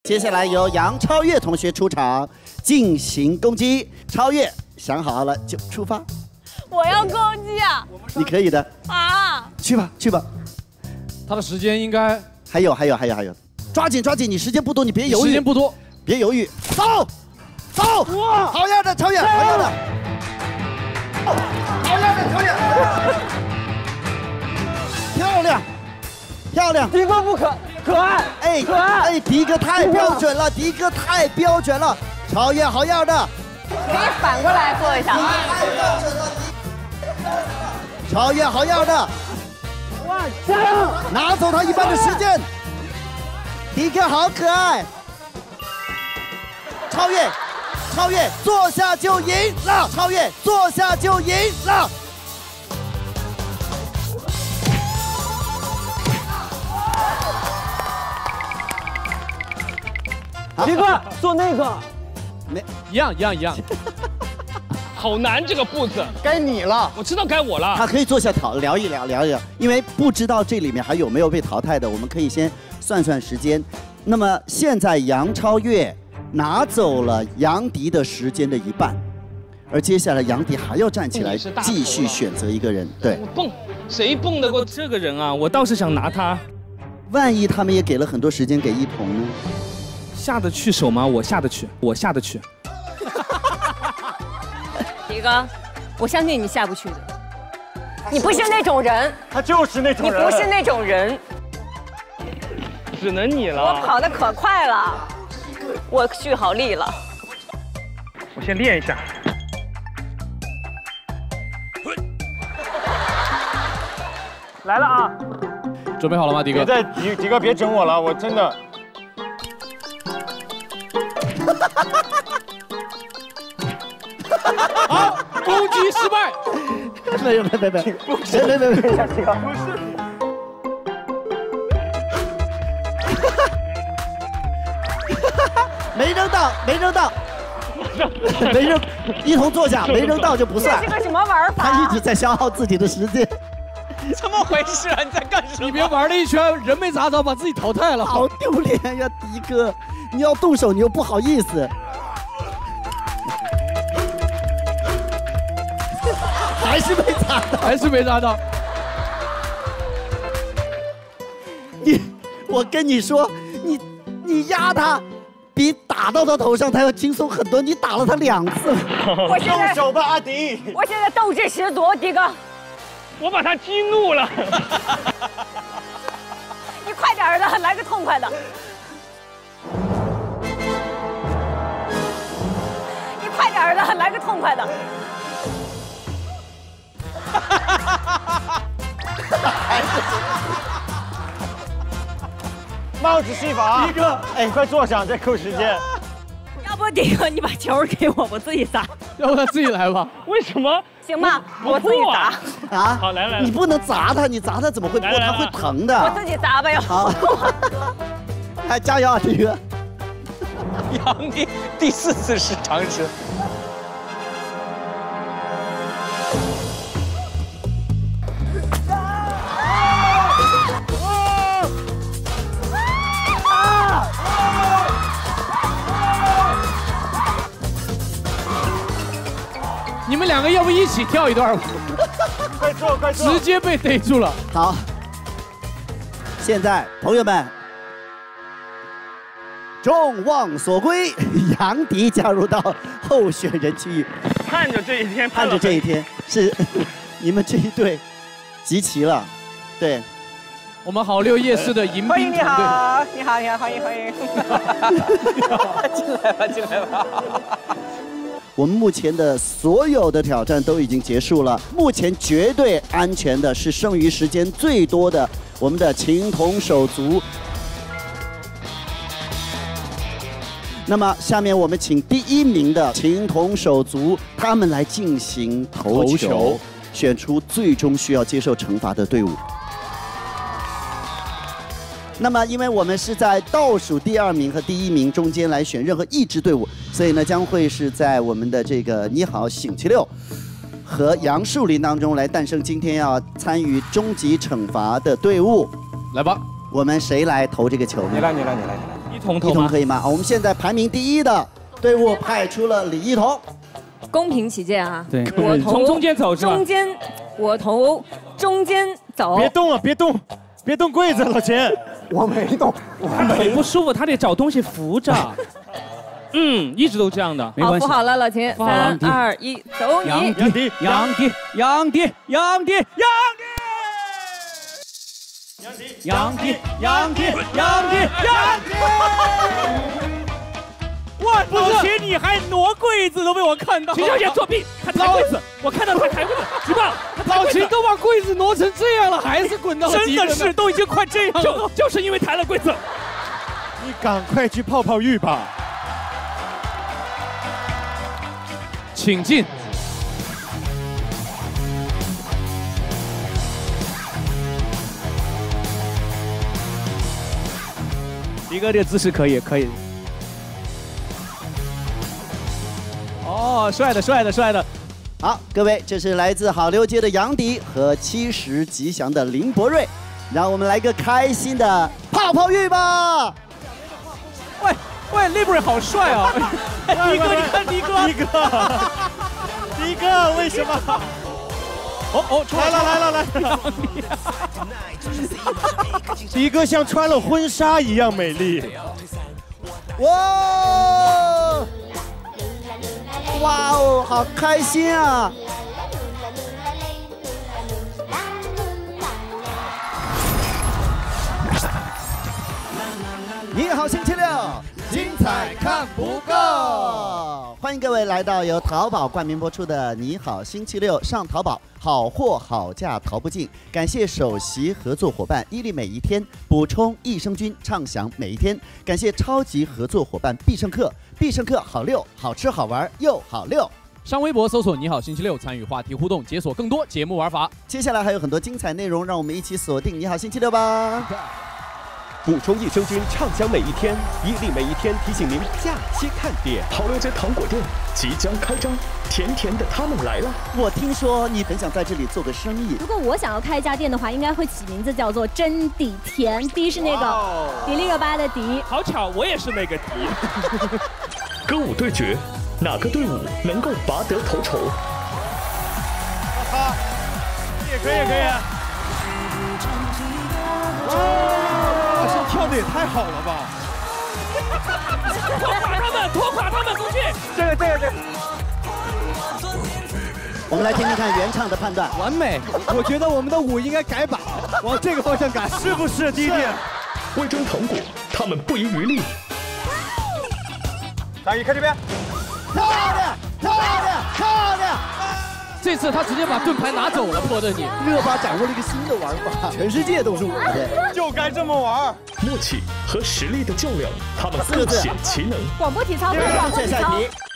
接下来由杨超越同学出场进行攻击。超越想好了就出发。 我要攻击啊！ 你可以的啊！ 去吧去吧。 他的时间应该还有，抓紧抓紧，你时间不多，你别犹豫。 时间不多， 别犹豫，走走！哇，好样的，超越，好样的！好样的，超越！漂亮，漂亮！ 迪哥不可爱， 哎， 可爱！ 哎，迪哥太标准了，迪哥太标准了，超越好样的！ 可以反过来做一下。 超越好样的！ 哇，加油！ 拿走他一半的时间。迪哥好可爱。超越，超越，坐下就赢了！超越，坐下就赢了！ 迪哥做那个， 没一样。 好难这个步子， 该你了。 我知道该我了。 他可以坐下聊一聊，因为不知道这里面还有没有被淘汰的，我们可以先算算时间。那么现在杨超越拿走了杨迪的时间的一半，而接下来杨迪还要站起来继续选择一个人。对， 蹦，谁蹦得过这个人啊？我倒是想拿他。 万一他们也给了很多时间给一彤呢？ 下得去手吗？我下得去。 迪哥，我相信你下不去的。你不是那种人， 他就是那种人。 你不是那种人。 只能你了。 我跑得可快了，我蓄好力了。 我先练一下。 来了啊！ 准备好了吗，迪哥？ 迪哥别整我了，我真的。 好，攻击失败。 没， 不是， 没扔到，没扔，一同坐下，没扔到就不算。 这是个什么玩法？ 他一直在消耗自己的时间。 怎么回事啊？你在干什么？ 你别玩了一圈，人没砸着，把自己淘汰了。 好丢脸呀，迪哥！你要动手，你又不好意思。还是没砸到。我跟你说，你压他，比打到他头上他要轻松很多。你打了他2次。 动手吧，阿迪！ 我现在斗志十足，迪哥。 我把他激怒了。 你快点的，来个痛快的。你快点的，来个痛快的。 帽子戏法，迪哥，哎，快坐上，再扣时间。 要不迪哥，你把球给我，我自己砸。 要不他自己来吧？ 为什么？ 行吧，我自己砸。 啊！ 好，来， 你不能砸他，你砸他怎么会破？他会疼的。 我自己砸吧，要。 好，来加油啊，迪哥！ 杨迪第4次是常识。 你们2个要不一起跳一段吧？ 快坐！ 直接被逮住了。 好，现在朋友们，众望所归，杨迪加入到候选人区域， 盼着这一天， 是你们这一队集齐了，对。 我们好六夜市的迎宾团队。 你好，欢迎。进来吧。 我们目前的所有的挑战都已经结束了，目前绝对安全的是剩余时间最多的我们的情同手足。那么下面我们请第1名的情同手足，他们来进行投球，选出最终需要接受惩罚的队伍。那么，因为我们是在倒数第2名和第1名中间来选任何一支队伍，所以呢，将会是在我们的这个你好星期六和杨树林当中来诞生今天要参与终极惩罚的队伍。 来吧， 我们谁来投这个球呢？ 你来。 一彤一彤可以吗？我们现在排名第1的队伍派出了李一彤。 公平起见啊， 对， 我投从中间走是吧？ 中间，我投中间走。 别动啊，别动，别动柜子，老钱。 我没动， 他腿不舒服，他得找东西扶着。一直都这样的， 好，扶好了，老秦，3、2、1，走你。 杨迪，杨迪，杨迪，杨迪，杨迪。杨迪，杨迪，杨迪，杨迪！哇，老秦，你还挪柜子都被我看到。秦小姐作弊，她抬柜子，我看到她抬柜子，举报。 老秦都把柜子挪成这样了，还是滚到真的是都已经快这样了，就是因为抬了柜子。 你赶快去泡泡浴吧。 请进。 迪哥这个姿势可以，可以。哦，帅的，帅的，帅的。 好，各位，这是来自好六街的杨迪和70吉祥的林博瑞，让我们来个开心的泡泡浴吧！ 喂喂，林博瑞好帅啊！迪哥，你看迪哥， 迪哥，为什么？ 哦， 来了！迪哥像穿了婚纱一样美丽。 哇！哇哦，好开心啊！你好，星期六，精彩看不够。欢迎各位来到由淘宝冠名播出的《你好星期六》，上淘宝，好货好价淘不尽。感谢首席合作伙伴伊利每一天，补充益生菌，畅享每一天。感谢超级合作伙伴必胜客，必胜客好六，好吃好玩又好六。 上微博搜索“你好星期六”，参与话题互动，解锁更多节目玩法。 接下来还有很多精彩内容，让我们一起锁定《你好星期六》吧。 补充益生菌，畅享每一天。伊利每一天提醒您假期看点。好六街糖果店即将开张，甜甜的他们来了。 我听说你很想在这里做个生意。 如果我想要开一家店的话，应该会起名字叫做真底甜。迪是那个迪丽热巴的迪。 好巧，我也是那个迪。 歌舞对决，哪个队伍能够拔得头筹？ 也可以。跳的也太好了吧！ 拖垮他们出去！ 这个。 我们来听听看原唱的判断。 完美，我觉得我们的舞应该改版，往这个方向改， 是不是弟弟？ 为争糖果，他们不遗余力。 大姨看这边， 漂亮！ 这次他直接把盾牌拿走了，破的你。 热巴掌握了一个新的玩法，全世界都是我的， 就该这么玩。 默契和实力的较量，他们各显其能。 广播体操对广播体操。